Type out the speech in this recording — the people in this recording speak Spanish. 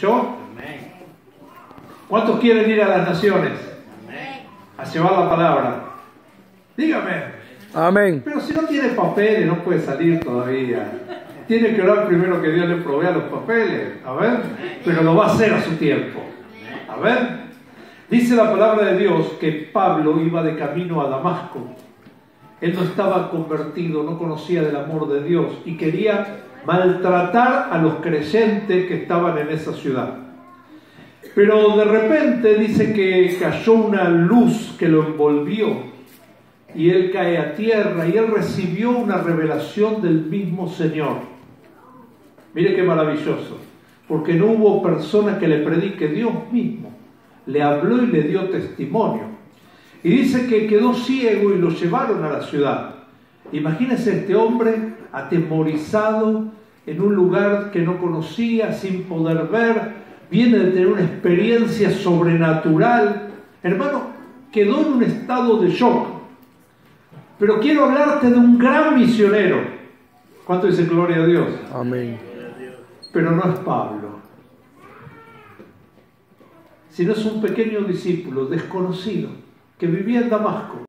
¿Yo? ¿Cuántos quieren ir a las naciones? A llevar la palabra. Dígame. Amén. Pero si no tiene papeles, no puede salir todavía. Tiene que orar primero que Dios le provea los papeles. A ver. Pero lo va a hacer a su tiempo. A ver. Dice la palabra de Dios que Pablo iba de camino a Damasco. Él no estaba convertido, no conocía del amor de Dios y quería maltratar a los creyentes que estaban en esa ciudad. Pero de repente dice que cayó una luz que lo envolvió y él cae a tierra y él recibió una revelación del mismo Señor. Mire qué maravilloso, porque no hubo persona que le predique, Dios mismo le habló y le dio testimonio. Y dice que quedó ciego y lo llevaron a la ciudad. Imagínese este hombre atemorizado en un lugar que no conocía, sin poder ver, viene de tener una experiencia sobrenatural. Hermano, quedó en un estado de shock. Pero quiero hablarte de un gran misionero. ¿Cuánto dice gloria a Dios? Amén. Pero no es Pablo, sino es un pequeño discípulo desconocido que vivía en Damasco.